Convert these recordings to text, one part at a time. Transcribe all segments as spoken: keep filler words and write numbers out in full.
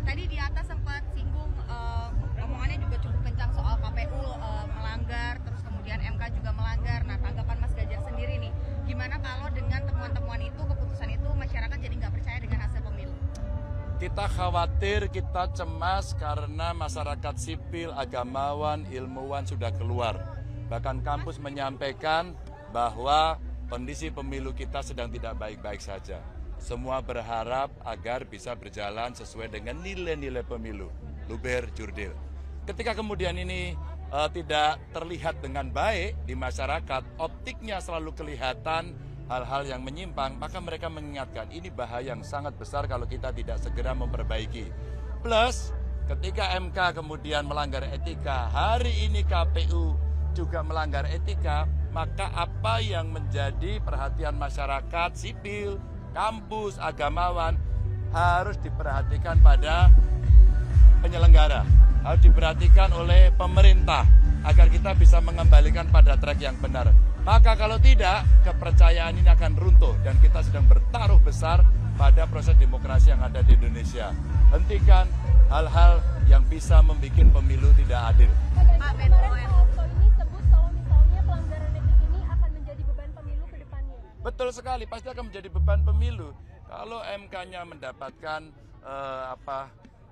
Tadi di atas sempat singgung uh, omongannya juga cukup kencang soal K P U uh, melanggar, terus kemudian M K juga melanggar. Nah, tanggapan Mas Ganjar sendiri nih, gimana kalau dengan temuan-temuan itu, keputusan itu, masyarakat jadi nggak percaya dengan hasil pemilu? Kita khawatir, kita cemas karena masyarakat sipil, agamawan, ilmuwan sudah keluar. Bahkan kampus menyampaikan bahwa kondisi pemilu kita sedang tidak baik-baik saja. Semua berharap agar bisa berjalan sesuai dengan nilai-nilai pemilu, luber jurdil. Ketika kemudian ini uh, tidak terlihat dengan baik di masyarakat, optiknya selalu kelihatan hal-hal yang menyimpang, maka mereka mengingatkan ini bahaya yang sangat besar kalau kita tidak segera memperbaiki. Plus, ketika M K kemudian melanggar etika, hari ini K P U juga melanggar etika, maka apa yang menjadi perhatian masyarakat sipil, kampus, agamawan harus diperhatikan pada penyelenggara, harus diperhatikan oleh pemerintah agar kita bisa mengembalikan pada track yang benar. Maka kalau tidak, kepercayaan ini akan runtuh dan kita sedang bertaruh besar pada proses demokrasi yang ada di Indonesia. Hentikan hal-hal yang bisa membuat pemilu tidak adil. Pak Menko ini sebut kalau misalnya pelanggaran etik ini akan menjadi beban pemilu ke depannya. Betul sekali, pasti akan menjadi beban pemilu. Kalau M K-nya mendapatkan eh, apa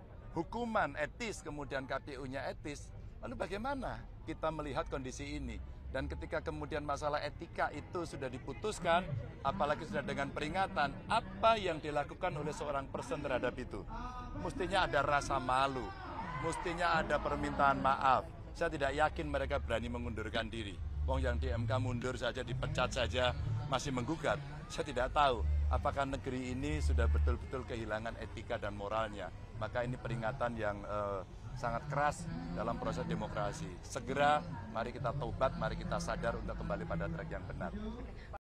hukuman etis, kemudian K P U-nya etis, lalu bagaimana kita melihat kondisi ini? Dan ketika kemudian masalah etika itu sudah diputuskan, apalagi sudah dengan peringatan, apa yang dilakukan oleh seorang person terhadap itu? Mestinya ada rasa malu, mestinya ada permintaan maaf. Saya tidak yakin mereka berani mengundurkan diri. Wong yang di M K mundur saja, dipecat saja, masih menggugat. Saya tidak tahu apakah negeri ini sudah betul-betul kehilangan etika dan moralnya. Maka ini peringatan yang eh, sangat keras dalam proses demokrasi. Segera mari kita taubat, mari kita sadar untuk kembali pada track yang benar.